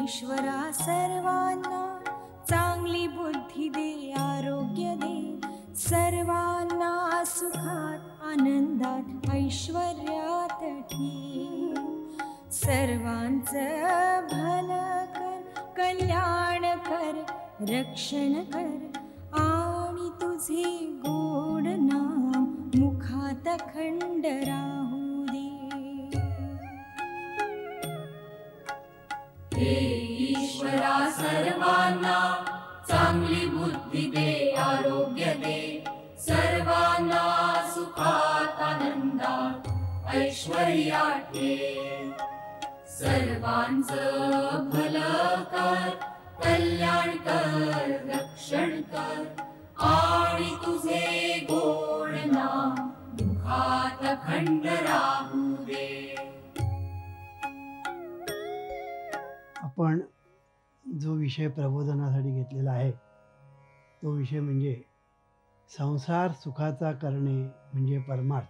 ईश्वरा सर्वांना चांगली बुद्धी दे, आरोग्य दे, सर्वांना सुखात आनंदात ऐश्वर्यात ठेव. सर्वांचं भलं कर, कल्याण कर, रक्षण कर आणि तुझे गोड नाम मुखात अखंड राहू दे. हे ईश्वरा सर्वांना चांगली बुद्धी दे, आरोग्य दे, सर्वांना सुखात आनंदात ऐश्वर्यात ठेव. सर्वांचं भलं कर, कल्याण कर, रक्षण कर आणि तुझे गोड नाम मुखात अखंड राहू दे. आपण जो विषय प्रबोधनासाठी घेतलेला आहे तो विषय म्हणजे संसार सुखाचा करणे म्हणजे परमार्थ.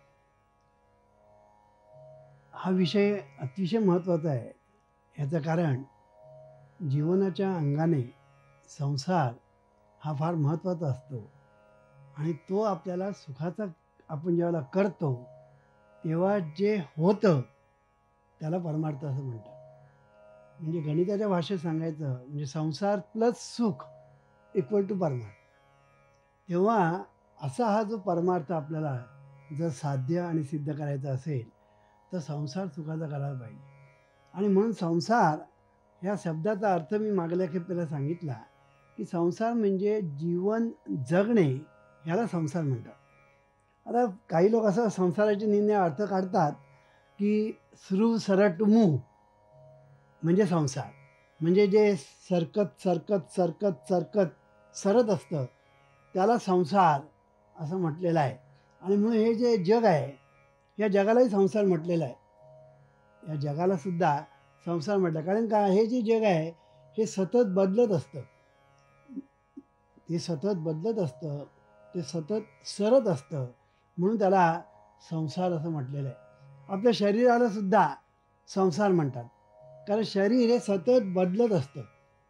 हा विषय अतिशय महत्त्वाचा आहे. याचं कारण जीवनाच्या अंगाने संसार हा फार महत्त्वाचा असतो आणि तो आपल्याला सुखाचा आपण ज्यावेळेला करतो तेव्हा जे होतं त्याला परमार्थ असं म्हणतात. म्हणजे गणिताच्या भाषेत सांगायचं म्हणजे संसार प्लस सुख इक्वल टू परमार्थ. तेव्हा असा हा जो परमार्थ आपल्याला जर साध्य आणि सिद्ध करायचा असेल तर संसार सुखाचा करायला पाहिजे. आणि म्हणून संसार ह्या शब्दाचा अर्थ मी मागल्या खेपेला सांगितला की संसार म्हणजे जीवन जगणे, ह्याला संसार म्हणतात. आता काही लोक असं संसाराचे निर्णय अर्थ काढतात की सृ सरट मू म्हणजे संसार, म्हणजे जे सरकत सरकत सरकत सरकत सरत असतं त्याला संसार असं म्हटलेलं आहे. आणि म्हणून हे जे जग आहे या जगालाही संसार म्हटलेलं आहे. या जगाला सुद्धा संसार म्हटलं कारण का हे जे जग आहे हे सतत बदलत असतं, ते सतत बदलत असतं, ते सतत सरत असतं, म्हणून त्याला संसार असं म्हटलेलं आहे. आपल्या शरीराला सुद्धा संसार म्हणतात कारण शरीर हे सतत बदलत असतं.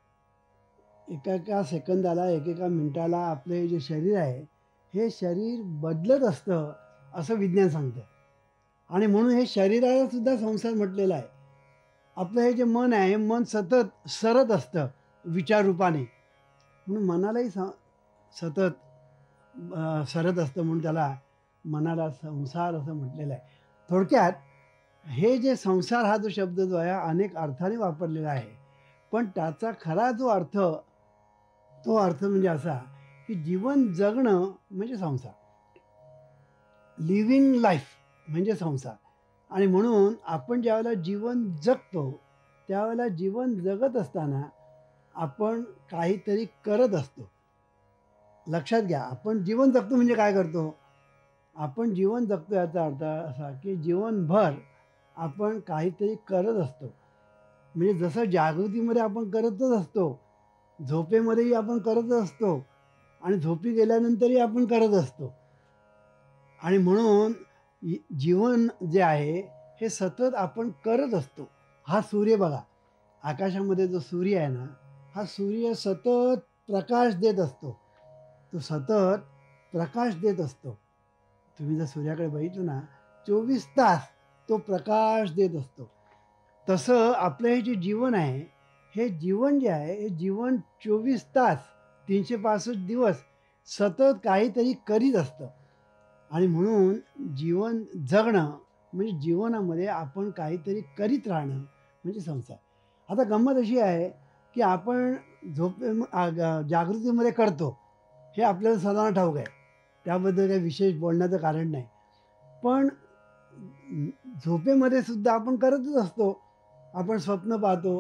एका सेकंदाला एकेका मिनिटाला आपलं हे जे शरीर आहे हे शरीर बदलत असतं असं विज्ञान सांगतं. आणि म्हणून हे शरीराला सुद्धा संसार म्हटलेला आहे. आपलं हे जे मन आहे हे मन सतत सरत असतं विचाररूपाने, म्हणून मनालाही सतत सरत असतं, म्हणून त्याला मनाला संसार असं म्हटलेलं आहे. थोडक्यात हे जे संसार हा जो शब्द जो आहे अनेक अर्थाने वापरलेला आहे, पण त्याचा खरा जो अर्थ तो अर्थ म्हणजे असा की जीवन जगणं म्हणजे संसार, लिव्हिंग लाईफ म्हणजे संसार. आणि म्हणून आपण ज्यावेळेला जीवन जगतो त्यावेळेला जीवन जगत असताना आपण काहीतरी करत असतो. लक्षात घ्या, आपण जीवन जगतो म्हणजे काय करतो? आपण जीवन जगतो याचा अर्थ असा की जीवनभर आपण काहीतरी करत असतो. म्हणजे जसं जागृतीमध्ये आपण करतच असतो, झोपेमध्येही आपण करत असतो आणि झोपी गेल्यानंतरही आपण करत असतो. आणि म्हणून जीवन जे आहे हे सतत आपण करत असतो. हा सूर्य बघा, आकाशामध्ये जो सूर्य आहे ना, हा सूर्य सतत प्रकाश देत असतो, तो सतत प्रकाश देत असतो. तुम्ही जर सूर्याकडे बघितलं ना 24 तास तो प्रकाश देत असतो. तसं आपलं हे जे जीवन आहे हे जीवन जे आहे हे जीवन 24 तास 365 दिवस सतत काहीतरी करीत असतं. आणि म्हणून जीवन जगणं म्हणजे जीवनामध्ये आपण काहीतरी करीत राहणं म्हणजे संसार. आता गंमत अशी आहे की आपण जागृतीमध्ये करतो हे आपल्याला सर्वांना ठाऊक आहे, त्याबद्दल काही विशेष बोलण्याचं कारण नाही. पण झोपेमध्ये सुद्धा आपण करतच असतो. आपण स्वप्न पाहतो,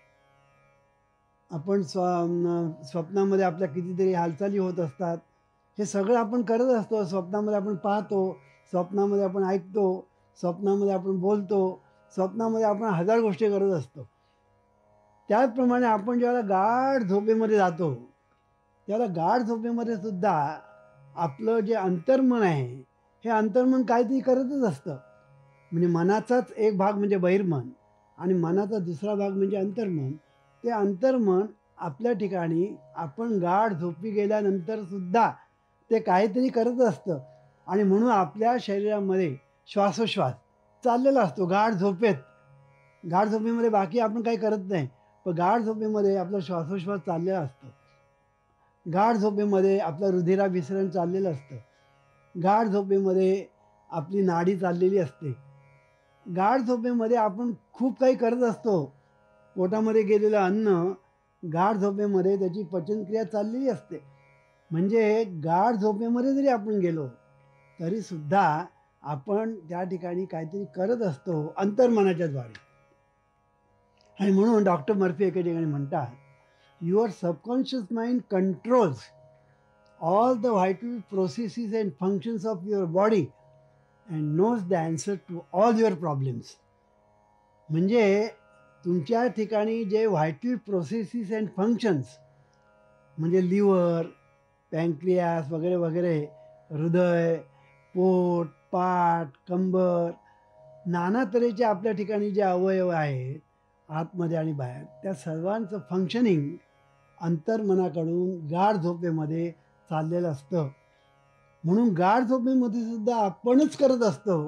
आपण स्वप्नामध्ये आपल्या कितीतरी हालचाली होत असतात, हे सगळं आपण करत असतो. स्वप्नामध्ये आपण पाहतो, स्वप्नामध्ये आपण ऐकतो, स्वप्नामध्ये आपण बोलतो, स्वप्नामध्ये आपण हजार गोष्टी करत असतो. त्याचप्रमाणे आपण ज्यावेळेला गाढ झोपेमध्ये जातो त्याला गाढ झोपेमध्ये सुद्धा आपलं जे अंतर्मन आहे हे अंतर्मन काहीतरी करतच असतं. म्हणजे मनाचाच एक भाग म्हणजे बहिर्मन आणि मनाचा दुसरा भाग म्हणजे अंतर्मन, ते अंतर्मन आपल्या ठिकाणी आपण गाढ झोपी गेल्यानंतर सुद्धा ते काहीतरी करत असतं. आणि म्हणून आपल्या शरीरामध्ये श्वासोश्वास चाललेला असतो गाढ झोपेत. गाढ झोपेमध्ये बाकी आपण काही करत नाही, पण गाढ झोपेमध्ये आपला श्वासोश्वास चाललेला असतो. गाढ झोपेमध्ये आपलं रुधिराभिसरण चाललेलं असतं. गाढ झोपेमध्ये आपली नाडी चाललेली असते. गाढ झोपेमध्ये आपण खूप काही करत असतो. पोटामध्ये गेलेलं अन्न गाढ झोपेमध्ये त्याची पचनक्रिया चाललेली असते. म्हणजे गाढ झोपेमध्ये जरी आपण गेलो तरी सुद्धा आपण त्या ठिकाणी काहीतरी करत असतो अंतर्मनाच्या द्वारे. आणि म्हणून डॉक्टर मर्फी एके ठिकाणी म्हणतात, your subconscious mind controls all the vital processes and functions of your body and knows the answer to all your problems. म्हणजे तुमच्या ठिकाणी जे व्हायटल प्रोसेसेस अँड फंक्शन्स म्हणजे लिव्हर, पँक्रियास वगैरे वगैरे, हृदय, पोट, पाठ, कंबर, नाना तऱ्हेचे आपल्या ठिकाणी जे अवयव आहेत आतमध्ये आणि बाहेर, त्या सर्वांचं फंक्शनिंग अंतर्मनाकडून गाढ झोपेमध्ये चाललेलं असतं. म्हणून गाढ झोपेमध्ये सुद्धा आपणच करत असतो,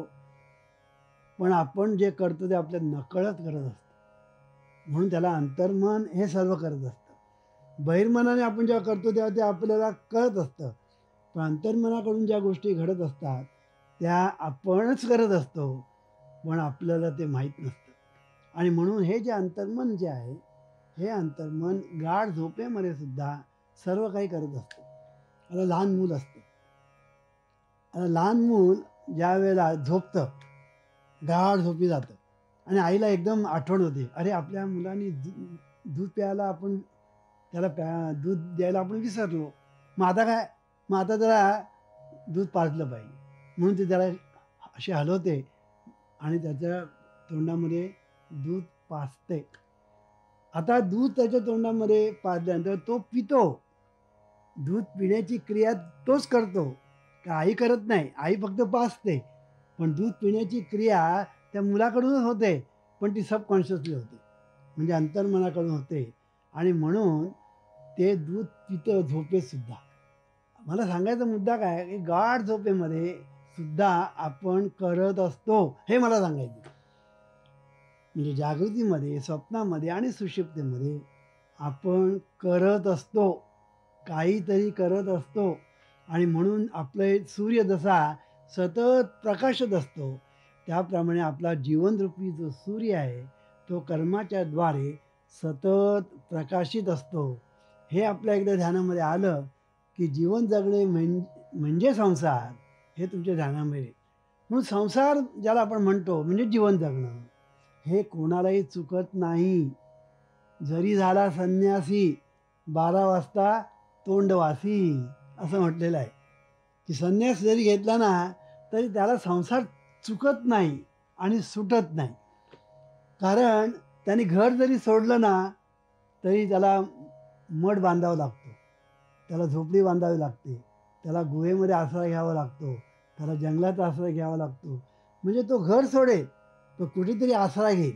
पण आपण जे करतो ते आपल्या नकळत करत असतो. म्हणून त्याला अंतर्मन हे सर्व करत असतं. बहिर्मनाने आपण जेव्हा करतो तेव्हा ते आपल्याला कळत असतं, पण अंतर्मनाकडून ज्या गोष्टी घडत असतात त्या आपणच करत असतो, पण आपल्याला ते माहीत नसतं. आणि म्हणून हे जे अंतर्मन जे आहे, हे अंतर्मन गाढ झोपेमध्ये सुद्धा सर्व काही करत असतं. आता लहान मूल असतं. आता लहान मूल ज्या वेळेला झोपतं, गाढ झोपी जातं आणि आईला एकदम आठवण होते, अरे आपल्या मुलांनी दूध प्यायला आपण त्याला दूध द्यायला आपण विसरलो. मग आता काय, मग आता त्याला दूध पाजलं पाहिजे. म्हणून ते त्याला असे हलवते आणि त्याच्या तोंडामध्ये दूध पाजते. आता दूध त्याच्या तोंडामध्ये पाजल्यानंतर तो पितो. दूध पिण्याची क्रिया तोच करतो, का आई करत नाही. आई फक्त पाजते, पण दूध पिण्याची क्रिया त्या मुलाकडूनच होते, पण ती सबकॉन्शियसली होते, म्हणजे अंतर्मनाकडून होते. आणि म्हणून ते दूध पितं झोपेत सुद्धा. मला सांगायचा मुद्दा काय, की गाढ झोपेमध्ये सुद्धा आपण करत असतो, हे मला सांगायचं. म्हणजे जागृतीमध्ये, स्वप्नामध्ये आणि सुषुप्तीमध्ये आपण करत असतो, काहीतरी करत असतो. आणि म्हणून आपले सूर्य जसा सतत प्रकाशत असतो, त्याप्रमाणे आपला जीवनरूपी जो सूर्य आहे तो कर्माच्या द्वारे सतत प्रकाशित असतो. हे आपल्या एकदा ध्यानामध्ये आलं की जीवन जगणे म्हणजे संसार, हे तुमच्या ध्यानामध्ये. म्हणून संसार ज्याला आपण म्हणतो म्हणजे जीवन जगणं, हे कोणालाही चुकत नाही. जरी झाला संन्यासी 12 वाजता तोंडवासी, असं म्हटलेलं आहे की संन्यास जरी घेतला ना तरी त्याला संसार चुकत नाही आणि सुटत नाही. कारण त्याने घर जरी सोडलं ना तरी त्याला मठ बांधावं लागतो, त्याला झोपडी बांधावी लागते, त्याला गुहेमध्ये आसरा घ्यावा लागतो, त्याला जंगलात आसरा घ्यावा लागतो. म्हणजे तो घर सोडेल, तो कुठेतरी आसरा घेईल.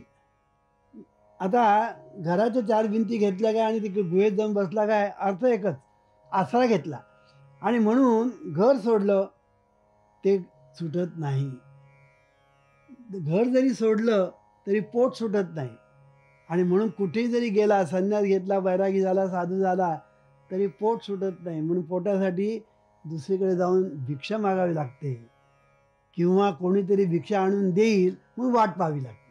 आता घराच्या 4 भिंती घेतल्या काय आणि तिकडे गुहेत जाऊन बसला काय, अर्थ एकच, आसरा घेतला. आणि म्हणून घर सोडलं ते सुटत नाही. घर जरी सोडलं तरी पोट सुटत नाही. आणि म्हणून कुठेही जरी गेला, संन्यास घेतला, बैरागी झाला, साधू झाला, तरी पोट सुटत नाही. म्हणून पोटासाठी दुसरीकडे जाऊन भिक्षा मागावी लागते, किंवा कोणीतरी भिक्षा आणून देईल म्हणून वाट पाहावी लागते.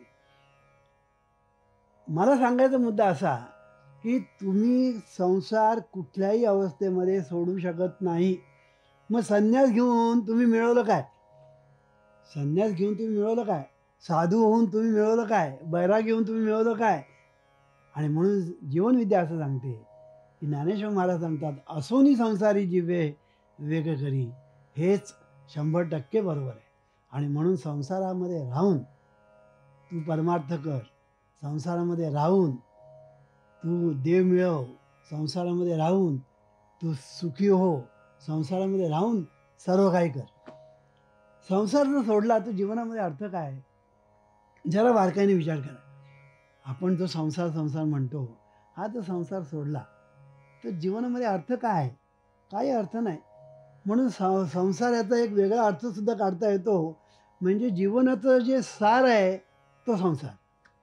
मला सांगायचा मुद्दा असा की तुम्ही संसार कुठल्याही अवस्थेमध्ये सोडू शकत नाही. मग संन्यास घेऊन तुम्ही मिळवलं काय? संन्यास घेऊन तुम्ही मिळवलं काय? साधू होऊन तुम्ही मिळवलं काय? बैरागी होऊन तुम्ही मिळवलं काय? आणि म्हणून जीवनविद्या असं सांगते की ज्ञानेश्वर महाराज सांगतात, असोनी संसारी जीवे वेग करी. हेच 100% बरोबर आहे. आणि म्हणून संसारामध्ये राहून तू परमार्थ कर, संसारामध्ये राहून तू देव मिळव, संसारामध्ये राहून तू सुखी हो, संसारामध्ये राहून सर्व काही कर. संसार जर सोडला तर जीवनामध्ये अर्थ काय आहे? जरा बारकाईने विचार करा. आपण जो संसार संसार म्हणतो, हा जर संसार सोडला तर जीवनामध्ये अर्थ काय आहे? काही अर्थ नाही. म्हणून संसार याचा एक वेगळा अर्थसुद्धा काढता येतो. म्हणजे जीवनाचं जे सार आहे तो संसार.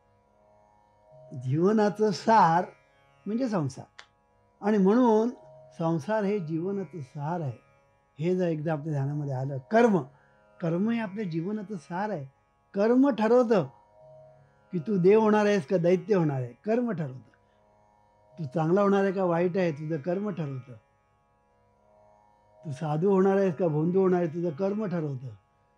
जीवनाचं सार म्हणजे संसार. आणि म्हणून संसार हे जीवनाचं सार आहे. हे जर एकदा आपल्या ध्यानामध्ये आलं, कर्म हे आपल्या जीवनाचं सार आहे. कर्म ठरवतं की तू देव होणार आहेस का दैत्य होणार आहे. कर्म ठरवतं. तू चांगला होणार आहे का वाईट आहे तुझं कर्म ठरवतं. तू साधू होणार आहेस का भोंदू होणार आहे तुझं कर्म ठरवतं.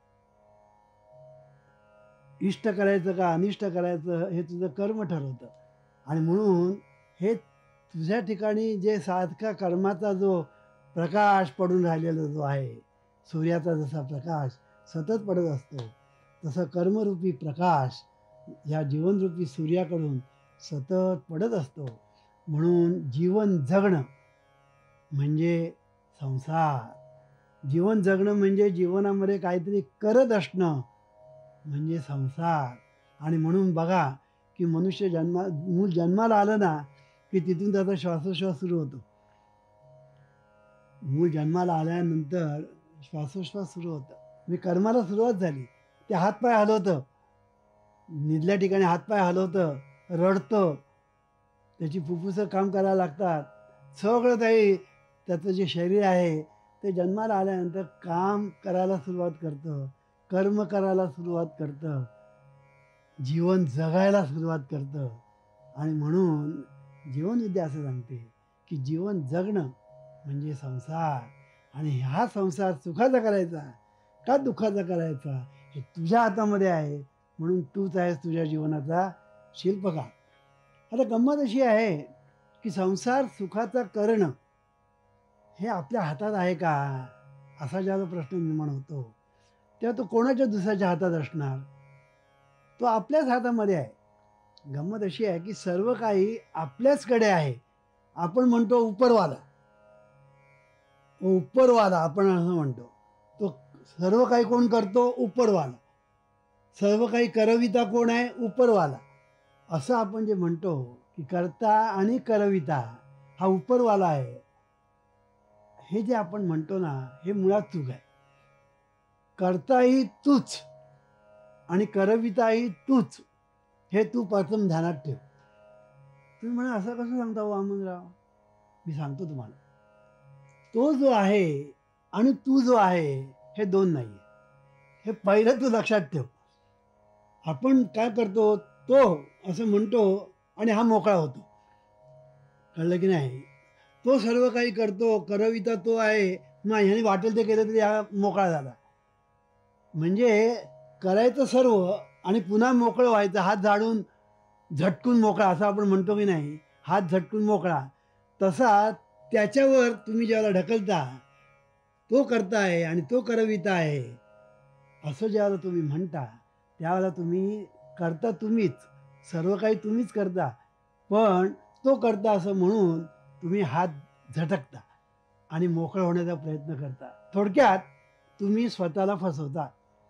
इष्ट करायचं का अनिष्ट करायचं हे तुझं कर्म ठरवतं. आणि म्हणून हे तुझ्या ठिकाणी जे सारखा कर्माचा जो प्रकाश पडून राहिलेला जो आहे, सूर्याचा जसा प्रकाश सतत पडत असतो तसं कर्मरूपी प्रकाश या जीवनरूपी सूर्याकडून सतत पडत असतो. म्हणून जीवन जगणं म्हणजे संसार. जीवन जगणं म्हणजे जीवनामध्ये काहीतरी करत असणं म्हणजे संसार. आणि म्हणून बघा की मनुष्य मूल जन्माला आलं ना की तिथून त्याचा श्वासोश्वास सुरू होतो. मूल जन्माला आल्यानंतर श्वासोश्वास सुरू होतं. मी कर्माला सुरुवात झाली. ते हातपाय हलवतं, निजल्या ठिकाणी हातपाय हलवतं, रडतं, त्याची फुफ्फुसं काम करायला लागतात. सगळं काही त्याचं जे शरीर आहे ते जन्माला आल्यानंतर काम करायला सुरुवात करतं, कर्म करायला सुरुवात करतं, जीवन जगायला सुरुवात करतं. आणि म्हणून जीवनविद्या असं सांगते की जीवन जगणं म्हणजे संसार. आणि हा संसार सुखाचा करायचा का दुःखाचा करायचा हे तुझ्या हातामध्ये आहे. म्हणून तूच आहेस तुझ्या जीवनाचा शिल्पकार. आता गंमत अशी आहे की संसार सुखाचा करणं हे आपल्या हातात आहे का असा जेव्हा प्रश्न निर्माण होतो तेव्हा तो कोणाच्या दुसऱ्याच्या हातात असणार? तो आपल्याच हातामध्ये आहे. गंमत अशी आहे की सर्व काही आपल्याचकडे आहे. आपण म्हणतो उपरवाला आपण असं म्हणतो. तो सर्व काही कोण करतो? उपरवाला. सर्व काही करविता कोण आहे? उपरवाला. असं आपण जे म्हणतो की कर्ता आणि करविता हा उपरवाला आहे, हे जे आपण म्हणतो ना हे मुळात चूक आहे. कर्ताही तूच आणि करविताही तूच हे तू प्रथम ध्यानात ठेव. तुम्ही म्हणा असं कसं सांगता वामनराव? मी सांगतो तुम्हाला. तो जो आहे आणि तू जो आहे हे दोन नाही. हे पहिलं तू लक्षात ठेव. आपण काय करतो? तो असं म्हणतो आणि हा मोकळा होतो. कळलं की नाही? तो सर्व काही करतो, करविता तो आहे, मग ह्याने वाटेल ते केलं तरी हा मोकळा झाला. म्हणजे करायचं सर्व आणि पुन्हा मोकळं व्हायचं. हात झाडून झटकून मोकळा असं आपण म्हणतो की नाही, हात झटकून मोकळा. तसा त्याच्यावर तुम्ही ज्याला ढकलता तो करता आहे आणि तो करविता आहे असं ज्यावेळेला तुम्ही म्हणता त्यावेळेला तुम्ही करता तुम्हीच, सर्व काही तुम्हीच करता, पण तो करता असं म्हणून तुम्ही हात झटकता आणि मोकळं होण्याचा प्रयत्न करता. थोडक्यात तुम्ही स्वतःला फसवता.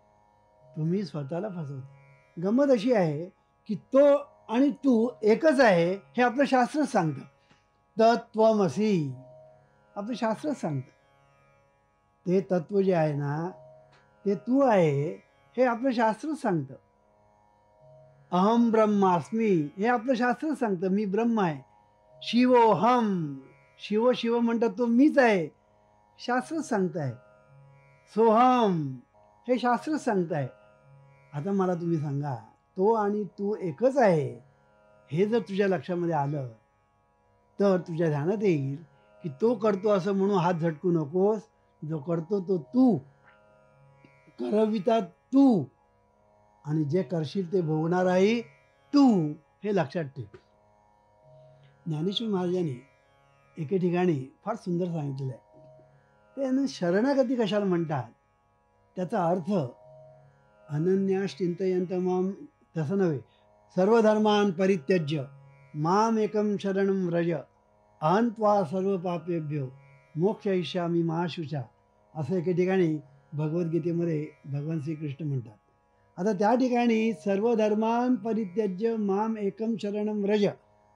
गंमत अशी आहे की तो आणि तू एकच आहे हे आपलं शास्त्रच सांगतं. तत्त्वमसी आपलं शास्त्रच सांगतं. ते तत्व जे आहे ना ते तू आहे हे आपलं शास्त्रच सांगतं. अहम ब्रह्मास्मी हे आपलं शास्त्रच सांगतं, मी ब्रह्म आहे. शिवोहम, शिव म्हणतात तो मीच आहे, शास्त्रच सांगताय. सोहम हे शास्त्रच सांगताय. आता मला तुम्ही सांगा, तो आणि तू एकच आहे हे जर तुझ्या लक्षामध्ये आलं तर तुझ्या ध्यानात येईल की तो करतो असं म्हणून हात झटकू नकोस. जो करतो तो तू, करविता तू, आणि जे करशील ते भोगणाराही तू, हे लक्षात ठेव. ज्ञानेश्वर महाराजांनी एके ठिकाणी फार सुंदर सांगितलेलं आहे. ते शरणागती कशाला म्हणतात त्याचा अर्थ अनन्यास चिंतयंत माम तसं नव्हे. सर्वधर्मान परित्यज्य माम एकम शरणं व्रज अहं त्वा सर्व पापेभ्यो मोक्षयिष्यामि मा शुचा असं एके ठिकाणी भगवद्गीतेमध्ये भगवान श्रीकृष्ण म्हणतात. आता त्या ठिकाणी सर्व धर्मान परित्यज्य माम एकम शरणं व्रज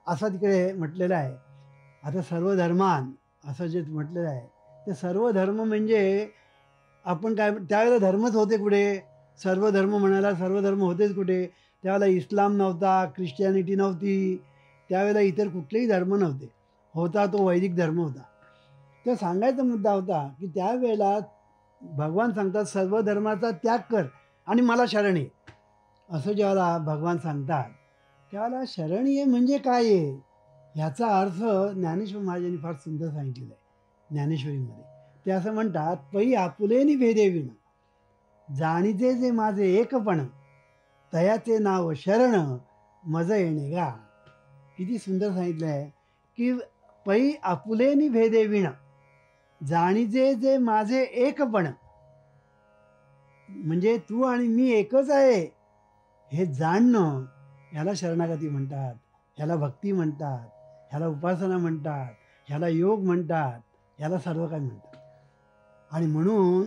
असं तिकडे म्हटलेलं आहे. आता सर्व धर्मान असं जे म्हटलेलं आहे ते सर्व धर्म म्हणजे आपण काय त्यावेळेला धर्मच होते कुठे? सर्व धर्म म्हणायला सर्व धर्म होतेच कुठे? त्यावेळेला इस्लाम नव्हता, ख्रिश्चॅनिटी नव्हती, त्यावेळेला इतर कुठलेही धर्म नव्हते. होता तो वैदिक धर्म होता. तर सांगायचा मुद्दा होता की त्यावेळेला भगवान सांगतात सर्व धर्माचा त्याग कर आणि मला शरण ये. असं ज्यावेळेला भगवान सांगतात त्यावेळेला शरण ये म्हणजे काय आहे ह्याचा अर्थ ज्ञानेश्वर महाराजांनी फार सुंदर सांगितलेला आहे ज्ञानेश्वरीमध्ये. ते असं म्हणतात, पै आपुलेनी भेदे विण जाणीचे जे माझे एकपण तयाचे नाव शरण मज येणे गा. किती सुंदर सांगितलं आहे की पै आपुलेनी भेदे विण जाणीचे जे माझे एकपण म्हणजे तू आणि मी एकच आहे हे जाणणं ह्याला शरणागती म्हणतात, ह्याला भक्ती म्हणतात, ह्याला उपासना म्हणतात, ह्याला योग म्हणतात, ह्याला सर्व काही म्हणतात. आणि म्हणून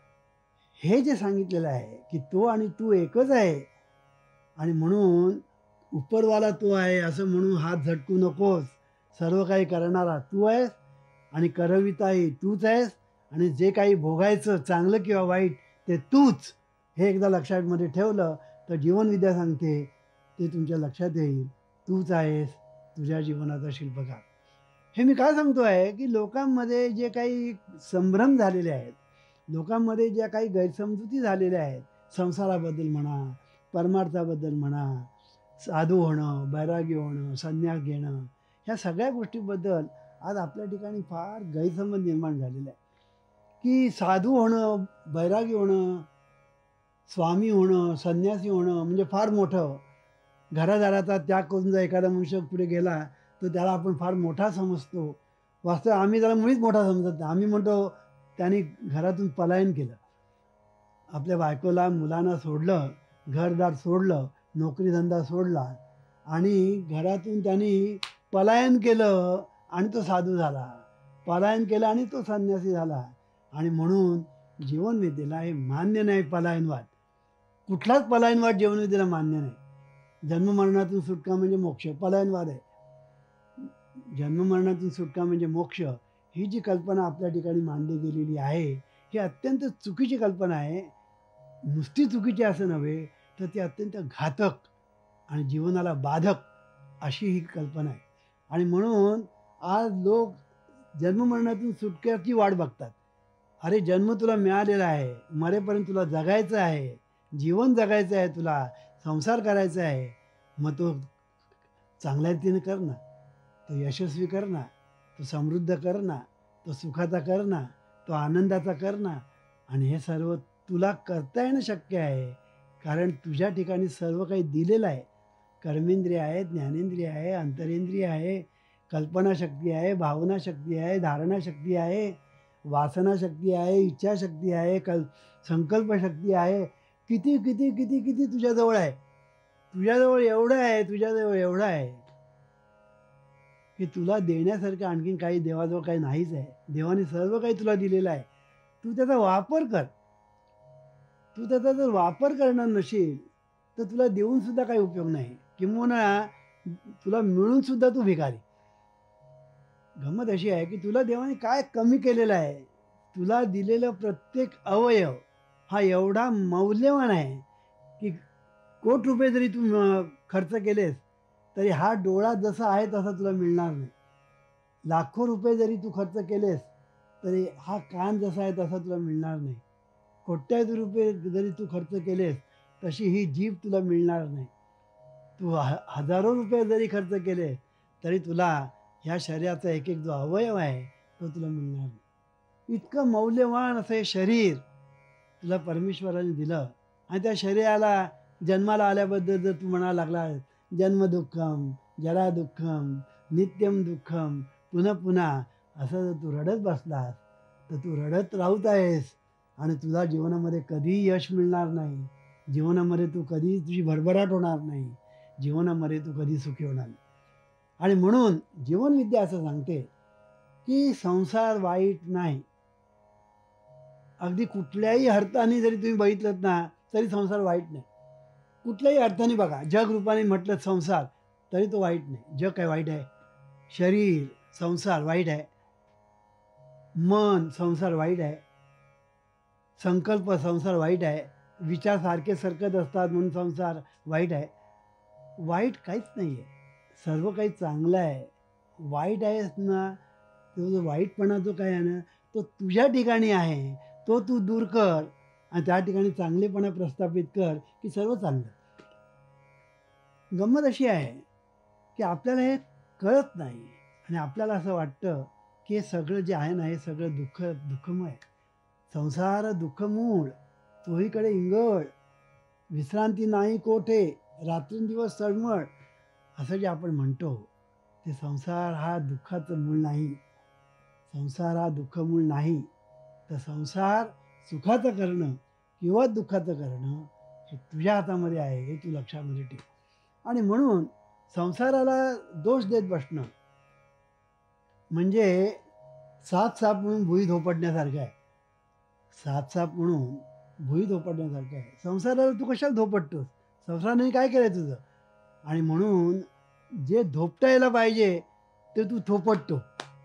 हे जे सांगितलेलं आहे की तो आणि तू एकच आहे आणि म्हणून उपरवाला तो आहे असं म्हणून हात झटकू नकोस. सर्व काही करणारा तू आहेस आणि करविताही तूच आहेस आणि जे काही भोगायचं चांगलं किंवा वाईट ते तूच. हे एकदा लक्षात मध्ये ठेवलं तर जीवनविद्या सांगते ते तुमच्या लक्षात येईल. तूच आहेस तुझ्या जीवनाचा शिल्पकार. हे मी काय सांगतो आहे की लोकांमध्ये जे काही संभ्रम झालेले आहेत, लोकांमध्ये ज्या काही गैरसमजुती झालेल्या आहेत, संसाराबद्दल म्हणा, परमार्थाबद्दल म्हणा, साधू होणं, बैरागी होणं, संन्यास घेणं, ह्या सगळ्या गोष्टीबद्दल आज आपल्या ठिकाणी फार गैरसमज निर्माण झालेला आहे. की साधू होणं, बैरागी होणं, स्वामी होणं, संन्यासी होणं म्हणजे फार मोठं. घरादाराचा त्याग करून जर एखादा मनुष्य पुढे गेला तर त्याला आपण फार मोठा समजतो. वास्तव आम्ही त्याला मुळीच मोठा समजत नाही. आम्ही म्हणतो त्यांनी घरातून पलायन केलं, आपल्या बायकोला मुलांना सोडलं, घरदार सोडलं, नोकरीधंदा सोडला आणि घरातून त्यांनी पलायन केलं आणि तो साधू झाला, पलायन केलं आणि तो संन्यासी झाला. आणि म्हणून जीवनविद्येला हे मान्य नाही पलायनवाद. कुठलाच पलायनवाद जीवनविद्येला मान्य नाही. जन्ममरणातून सुटका म्हणजे मोक्ष, पलायनवाद आहे. जन्ममरणातून सुटका म्हणजे मोक्ष ही जी कल्पना आपल्या ठिकाणी मांडली गेलेली आहे ही अत्यंत चुकीची कल्पना आहे. नुसती चुकीची असं नव्हे तर ती अत्यंत घातक आणि जीवनाला बाधक अशी ही कल्पना आहे. आणि म्हणून आज लोक जन्ममरणातून सुटक्याची वाट बघतात. अरे जन्म तुला मिळालेला आहे, मरेपर्यंत तुला जगायचं आहे, जीवन जगायचं आहे, तुला संसार करायचा आहे, मग तो चांगल्या रीतीने कर ना, तो यशस्वी कर ना, तो समृद्ध कर ना, तो सुखाचा कर ना, तो आनंदाचा कर ना. आणि हे सर्व तुला करता येणं शक्य आहे कारण तुझ्या ठिकाणी सर्व काही दिलेलं आहे. कर्मेंद्रिय आहे, ज्ञानेंद्रिय आहे, अंतरेंद्रिय आहे, कल्पनाशक्ती आहे, भावनाशक्ती आहे, धारणाशक्ती आहे, वासनाशक्ती आहे, इच्छाशक्ती आहे, संकल्पशक्ती आहे. किती किती किती किती तुझ्याजवळ आहे. तुझ्याजवळ एवढं आहे, तुझ्याजवळ एवढं आहे की तुला देण्यासारखं आणखीन काही देवाजवळ काही नाहीच आहे. देवाने सर्व काही तुला दिलेलं आहे. तू त्याचा वापर कर. तू त्याचा जर वापर करणार नशील तर तुला देऊन सुद्धा काही उपयोग नाही, किंवा तुला मिळून सुद्धा तू भिकारी. गंमत अशी आहे की तुला देवाने काय कमी केलेलं आहे. तुला दिलेलं प्रत्येक अवयव हा एवढा मौल्यवान आहे की कोटी रुपये जरी तू खर्च केलेस तरी हा डोळा जसा आहे तसा तुला मिळणार नाही. लाखो रुपये जरी तू खर्च केलेस तरी हा कान जसा आहे तसा तुला मिळणार नाही. कोट्यावधी रुपये जरी तू खर्च केलेस तशी ही जीभ तुला मिळणार नाही. तू हजारो रुपये जरी खर्च केले तरी तुला ह्या शरीराचा एक एक जो अवयव आहे तो तुला मिळणार नाही. इतकं मौल्यवान असं हे शरीर तुला परमेश्वराने दिलं आणि त्या शरीराला जन्माला आल्याबद्दल जर तू म्हणायला लागला जन्मदुःखम जरा दुःखम नित्यम दुःखम पुन्हा पुन्हा असं जर तू रडत बसलास तर तू रडत राहत आहेस आणि तुला जीवनामध्ये कधीही यश मिळणार नाही. जीवनामध्ये तू कधी तुझी भरभराट होणार नाही. जीवनामध्ये तू कधी सुखी होणार नाही. आणि म्हणून जीवनविद्या असं सांगते की संसार वाईट नाही. अगदी कुठल्याही अर्थाने जरी तुम्ही बघितलं ना तरी संसार वाईट नाही. कुठल्याही अर्थाने बघा, जग रूपाने म्हटलं संसार तरी तो वाईट नाही. जग काय वाईट आहे? शरीर संसार वाईट आहे, मन संसार वाईट आहे, संकल्प संसार वाईट आहे, विचार सारखे सरकत असतात म्हणून संसार वाईट आहे. वाईट काहीच नाही आहे, सर्व काही चांगलं आहे. वाईट आहेस ना, तो जो वाईटपणा जो काय आहे ना, तो तुझ्या ठिकाणी आहे, तो तू दूर कर आणि त्या ठिकाणी चांगलेपणा प्रस्थापित कर की सर्व चांगलं. गंमत अशी आहे की आपल्याला हे कळत नाही आणि आपल्याला असं वाटतं की हे सगळं जे आहे ना, हे सगळं दुःखमय. संसार दुःखमूळ, चोहीकडे इंगळ, विश्रांती नाही कोठे, रात्रंदिवस तळमळ, असं जे आपण म्हणतो ते संसार हा दुःखाचं मूळ नाही. संसार हा दुःखमूळ नाही. तर संसार सुखाचं करणं किंवा दुःखाचं करणं हे तुझ्या हातामध्ये आहे, हे तू लक्षामध्ये ठेव. आणि म्हणून संसाराला दोष देत बसणं म्हणजे साप म्हणून भुई धोपटण्यासारखं आहे. साप म्हणून भुई धोपटण्यासारखं आहे. संसाराला तू कशाला धोपटतोस? संसाराने काय केलं तुझं? आणि म्हणून जे धोपटायला पाहिजे ते तू थोपटतो,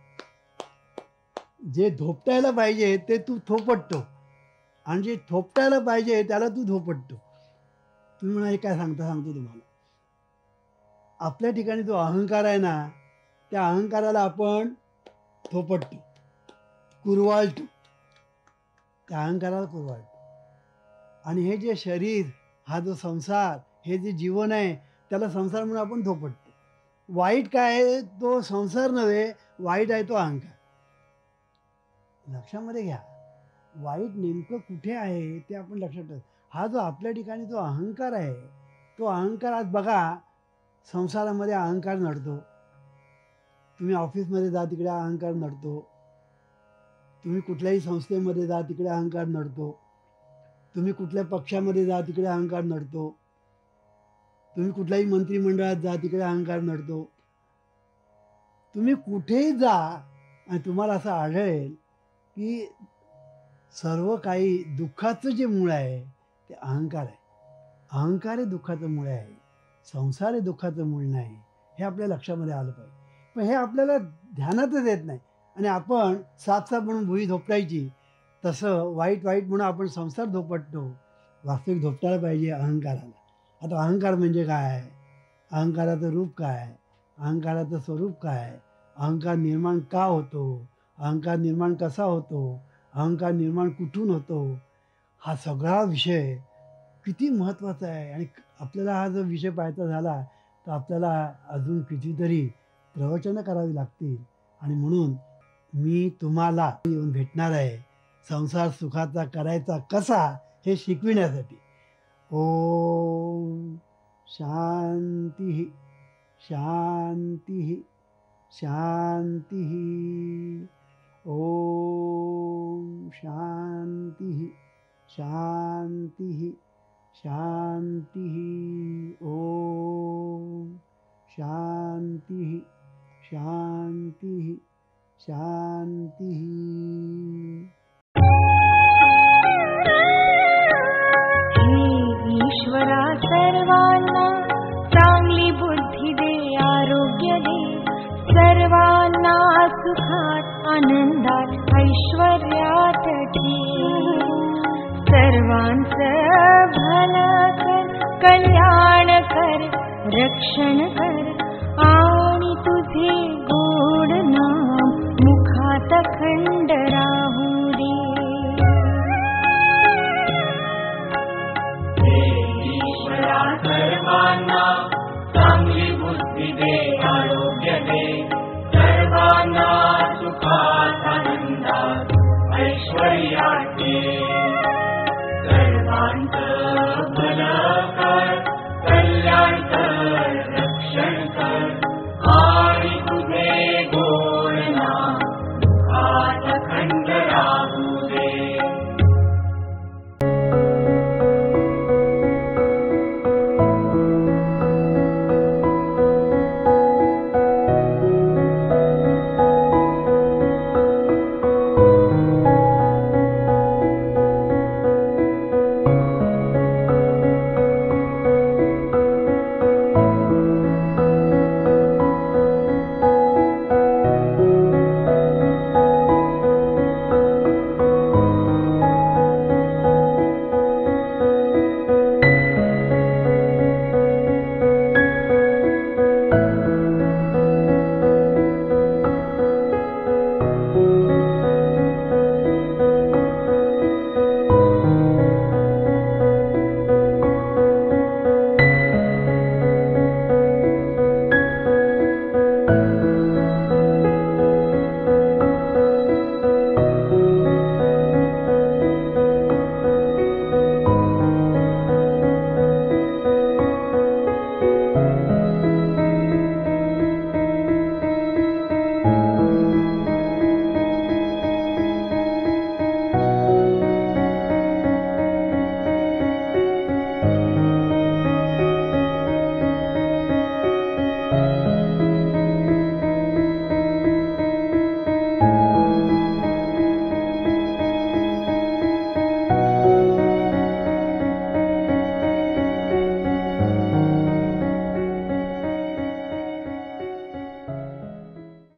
जे धोपटायला पाहिजे ते तू थोपटतो आणि जे थोपटायला पाहिजे त्याला तू धोपटतो. तुम्ही म्हणा हे काय सांगतो तुम्हाला. आपल्या ठिकाणी जो अहंकार आहे ना, त्या अहंकाराला आपण थोपटतो, कुरवाळतो, त्या अहंकाराला कुरवाळतो. आणि हे जे शरीर, हा जो संसार, हे जे जीवन आहे त्याला संसार म्हणून आपण थोपटतो. वाईट काय आहे? तो संसार नव्हे, वाईट आहे तो अहंकार. लक्षामध्ये घ्या, वाईट नेमकं कुठे आहे ते आपण लक्षात ठेवतो. हा जो आपल्या ठिकाणी जो अहंकार आहे, तो अहंकार आज बघा संसारामध्ये अहंकार नडतो. तुम्ही ऑफिसमध्ये जा तिकडे अहंकार नडतो, तुम्ही कुठल्याही संस्थेमध्ये जा तिकडे अहंकार नडतो, तुम्ही कुठल्या पक्षामध्ये जा तिकडे अहंकार नडतो, तुम्ही कुठल्याही मंत्रिमंडळात जा तिकडे अहंकार नडतो. तुम्ही कुठेही जा आणि तुम्हाला असं आढळेल की सर्व काही दुःखाचं जे मूळ आहे ते अहंकार आहे. अहंकार हे दुःखाचं मूळ आहे, संसार हे दुःखाचं मूळ नाही. हे आपल्या लक्षामध्ये आलं पाहिजे. पण हे आपल्याला ध्यानातच येत नाही आणि आपण साप म्हणून भुई धोपटायची, तसं वाईट म्हणून आपण संसार धोपटतो. वास्तविक धोपटायला पाहिजे अहंकाराला. आता अहंकार म्हणजे काय? अहंकाराचं रूप काय? अहंकाराचं स्वरूप काय? अहंकार निर्माण का होतो? अहंकार निर्माण कसा होतो? अहंकार निर्माण कुठून होतो? हा सगळा विषय किती महत्त्वाचा आहे. आणि आपल्याला हा जर विषय पाहायचा झाला तर आपल्याला अजून कितीतरी प्रवचनं करावी लागतील. आणि म्हणून मी तुम्हाला येऊन भेटणार आहे संसार सुखाचा करायचा कसा हे शिकविण्यासाठी. ओम शांती शांती शांती. ओम शांती शांती शांती. ओम शांती शांती शांती. ईश्वरा सर्वांना चांगली बुद्धी दे, आरोग्य दे, सर्वांना सुखात आनंदात ऐश्वर्यात ठेव. सर्वांचं भलं कर, कल्याण कर, रक्षण कर आणि तुझे